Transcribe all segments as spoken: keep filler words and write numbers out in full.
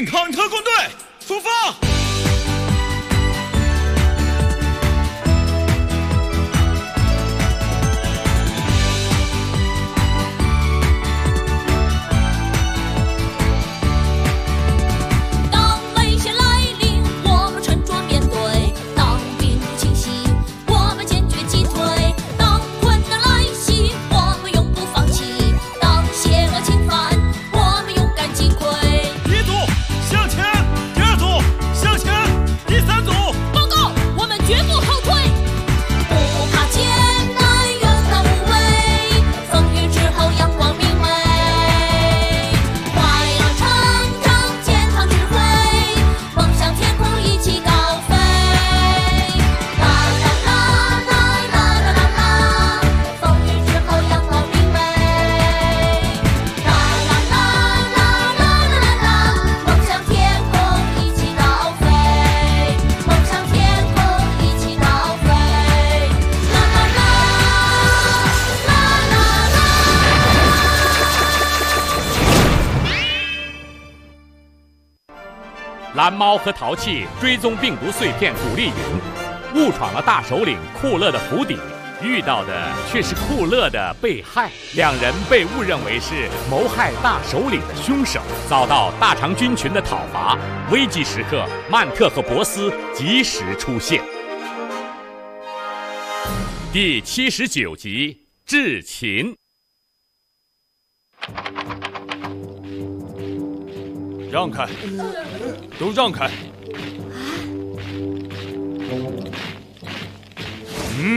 健康特工队出发！ 蓝猫和淘气追踪病毒碎片古丽云，误闯了大首领库勒的府邸，遇到的却是库勒的被害。两人被误认为是谋害大首领的凶手，遭到大长军群的讨伐。危急时刻，曼特和博斯及时出现。第七十九集，智擒。 让开！都让开！嗯，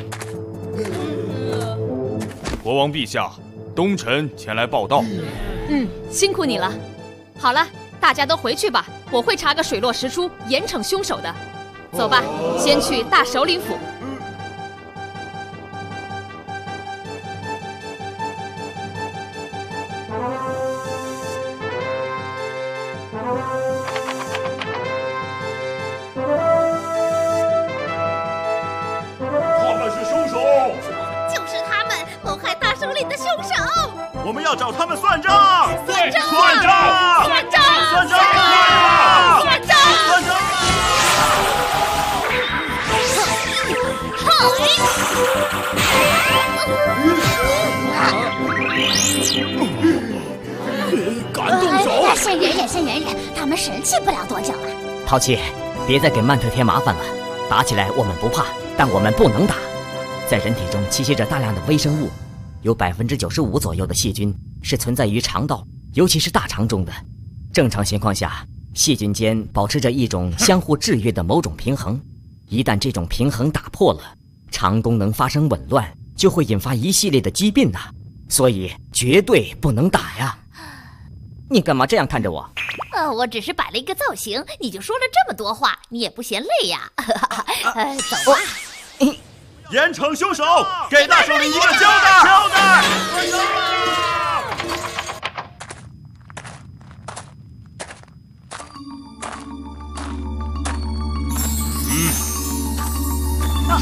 国王陛下，东臣前来报道。 嗯，辛苦你了。好了，大家都回去吧，我会查个水落石出，严惩凶手的。走吧，先去大首领府。 我们要找他们算账！ 算账！ 算账！ 算账！ 算账！ 算账！ 算账！ 敢动手！先忍忍，先忍忍，他们生气不了多久了。 淘气，别再给曼特添麻烦了。打起来我们不怕，但我们不能打。在人体中栖息着大量的微生物。有百分之九十五左右的细菌是存在于肠道，尤其是大肠中的。正常情况下，细菌间保持着一种相互制约的某种平衡。一旦这种平衡打破了，肠功能发生紊乱，就会引发一系列的疾病呐、啊。所以绝对不能打呀！你干嘛这样看着我？ 呃，我只是摆了一个造型，你就说了这么多话，你也不嫌累呀？呃，走吧。 哦严惩凶手，给大首领一个交代！交代！嗯。啊！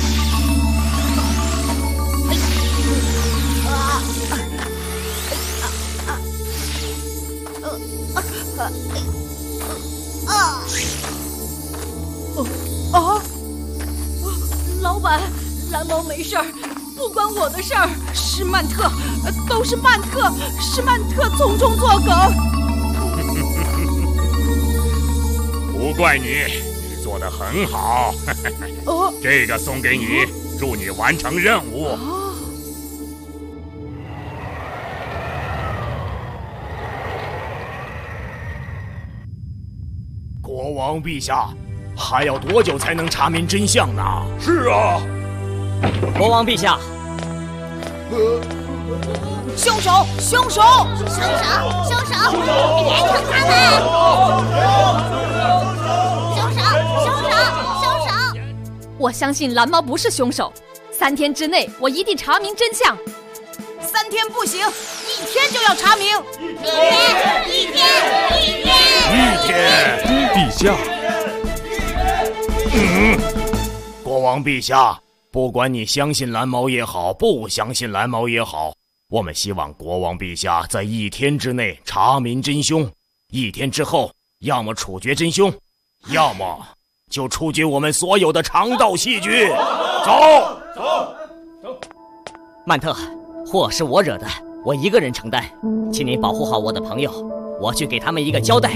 啊！啊！老板。蓝猫没事儿，不关我的事儿，是曼特，都是曼特，是曼特从中作梗。 不怪你，你做得很好。哦，这个送给你，祝你完成任务。哦、 国王陛下，还要多久才能查明真相呢？ 是啊。 国王陛下， 凶手，凶手， 凶手，凶手，严惩他们！凶手，凶手，凶手！ 我相信蓝猫不是凶手，三天之内我一定查明真相。 三天不行，一天就要查明。 一天，一天，一天， 一天，陛下。嗯，国王陛下。不管你相信蓝猫也好，不相信蓝猫也好，我们希望国王陛下在一天之内查明真凶。一天之后， 要么处决真凶，要么就处决我们所有的肠道细菌。走走走！曼特，祸是我惹的，我一个人承担，请你保护好我的朋友，我去给他们一个交代。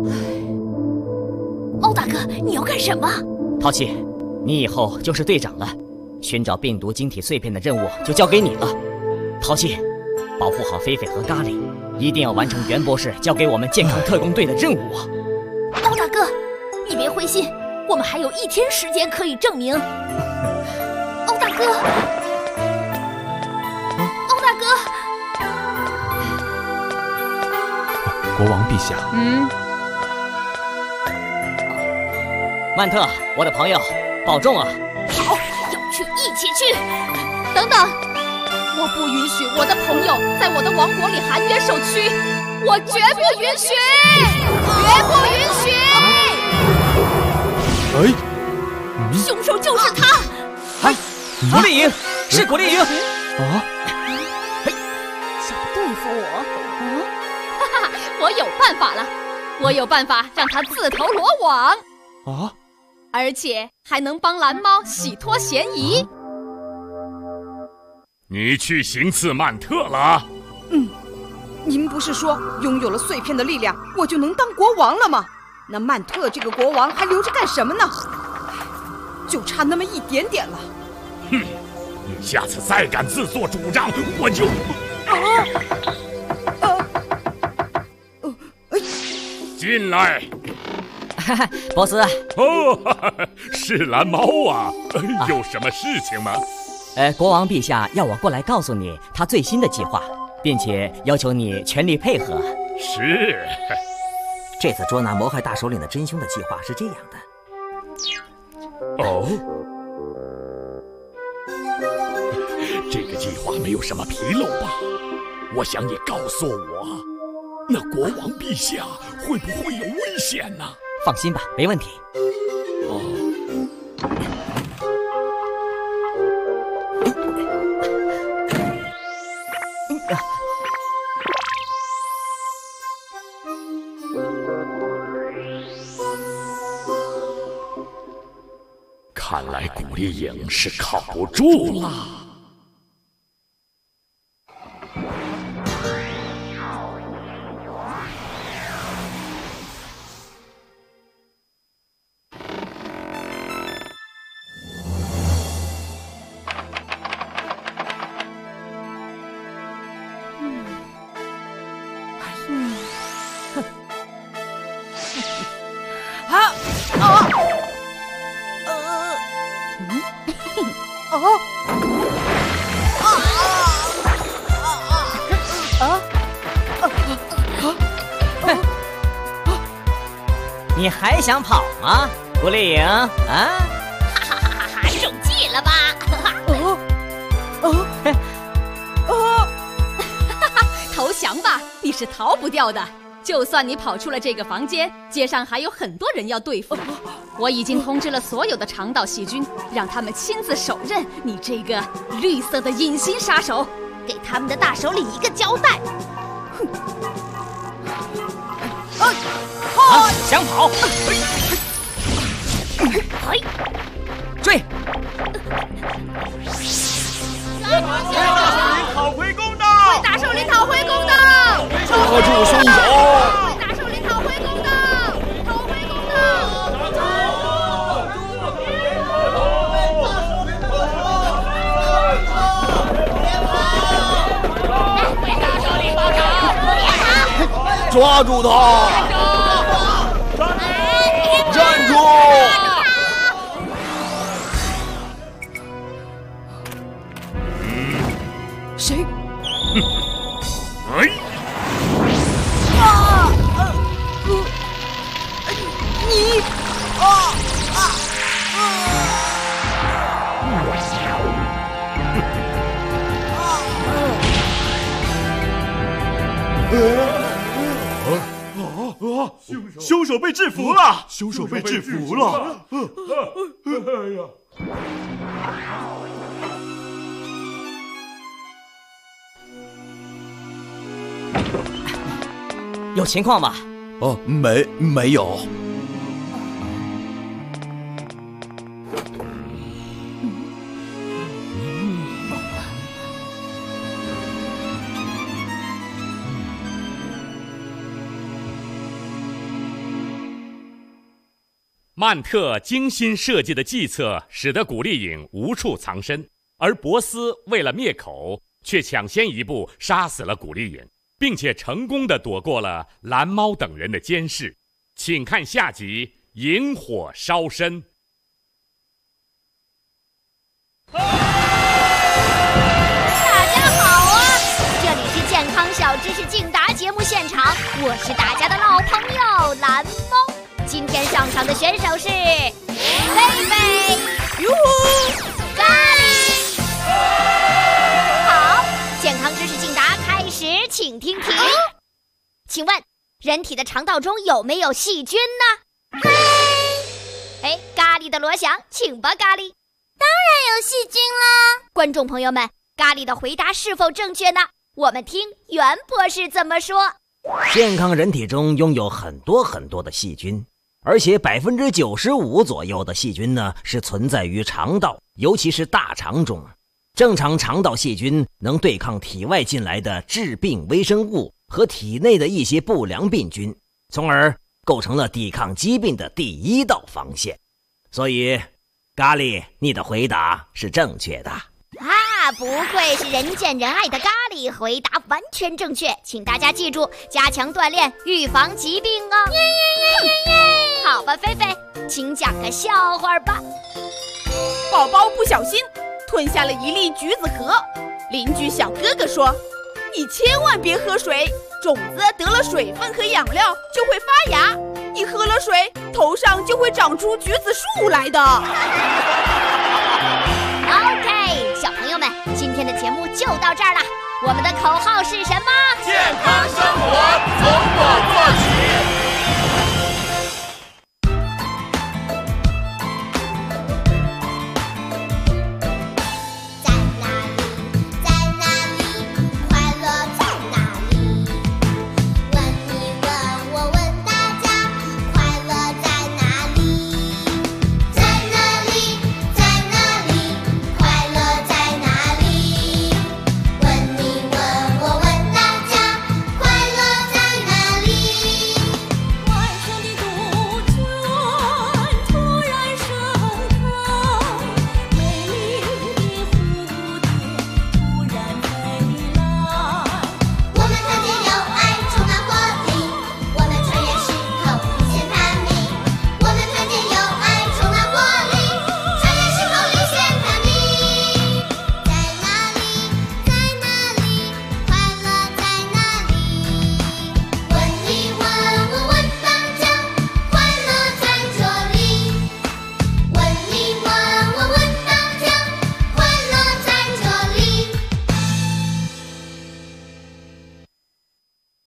欧大哥，你要干什么？ 淘气，你以后就是队长了，寻找病毒晶体碎片的任务就交给你了。淘气，保护好菲菲和咖喱，一定要完成袁博士交给我们健康特工队的任务啊！ 欧大哥，你别灰心，我们还有一天时间可以证明。欧大哥，欧大哥， 国王陛下。 嗯。 曼特，我的朋友，保重啊！ 好，要去一起去。 等等，我不允许我的朋友在我的王国里含冤受屈，我绝不允许，绝不允许！ 哎， 嗯、凶手就是他！ 哎，古丽颖，是古丽颖！ 啊！ 想对付我？嗯，哈哈，我有办法了，我有办法让他自投罗网。 啊！ 而且还能帮蓝猫洗脱嫌疑。 你去行刺曼特了？ 嗯，您不是说拥有了碎片的力量，我就能当国王了吗？那曼特这个国王还留着干什么呢？就差那么一点点了。 哼，你下次再敢自作主张，我就…… 啊！呃，哎， 进来。 波斯， 哦，哈哈，是蓝猫啊！有什么事情吗？ 呃，国王陛下要我过来告诉你他最新的计划，并且要求你全力配合。 是。 这次捉拿谋害大首领的真凶的计划是这样的。 哦，这个计划没有什么纰漏吧？我想你告诉我，那国王陛下会不会有危险呢？ 放心吧，没问题。 哦。看来古丽颖是靠不住了。 你还想跑吗，古丽颖？啊！ 哈哈哈哈哈！中计了吧？ 哦哦哦！ 哈哈！投降吧，你是逃不掉的。就算你跑出了这个房间，街上还有很多人要对付。我已经通知了所有的肠道细菌，让他们亲自手刃你这个绿色的隐形杀手， 给他们的大首领一个交代。 哼！ 啊！啊！想跑？ 哎！ 追！ 为大首领讨回公道！ 为大首领讨回公道！ 抓住凶手！ 为大首领讨回公道！讨回公道！ 为大首领报仇！ 抓住他！站住！ 谁？ 哎！ 啊！呃，你啊啊啊！ 凶手被制服了！凶手被制服了！哎呀！ 有情况吧？ 哦，没没有。 曼特精心设计的计策使得古丽影无处藏身，而博斯为了灭口，却抢先一步杀死了古丽影，并且成功地躲过了蓝猫等人的监视。请看下集《引火烧身》。 大家好啊，这里是健康小知识竞答节目现场，我是大家的老朋友蓝猫。今天上场的选手是菲菲、 哟呼、 咖喱。好，健康知识竞答开始，请听题。请问，人体的肠道中有没有细菌呢？哎，咖喱的锣响，请吧，咖喱。 当然有细菌啦！ 观众朋友们，咖喱的回答是否正确呢？我们听袁博士怎么说。 健康人体中拥有很多很多的细菌，而且百分之九十五左右的细菌呢是存在于肠道，尤其是大肠中。正常肠道细菌能对抗体外进来的致病微生物和体内的一些不良病菌，从而构成了抵抗疾病的第一道防线。所以，咖喱，你的回答是正确的。 啊，不愧是人见人爱的咖喱，回答完全正确，请大家记住，加强锻炼，预防疾病哦。 耶耶耶耶耶！ 好吧，菲菲，请讲个笑话吧。 宝宝不小心吞下了一粒橘子核，邻居小哥哥说：“你千万别喝水，种子得了水分和养料就会发芽，你喝了水，头上就会长出橘子树来的。” OK， 小朋友们，今天的节目就到这儿了。我们的口号是什么？ 健康生活从我做起。